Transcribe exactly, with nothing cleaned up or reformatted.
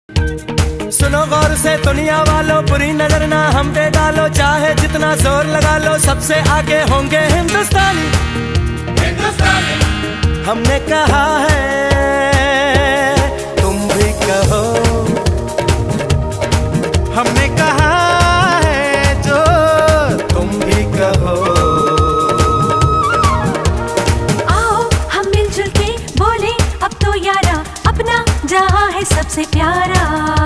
सुनो गौर से दुनिया वालों, बुरी नजर ना हम पे डालो, चाहे जितना जोर लगा लो, सबसे आगे होंगे हिंदुस्तानी। हिंदुस्तानी हमने कहा है, तुम भी कहो। हमने कहा है जो तुम भी कहो। आओ हम मिलजुल के बोले अब तो यारा, अपना जहां है सबसे प्यारा।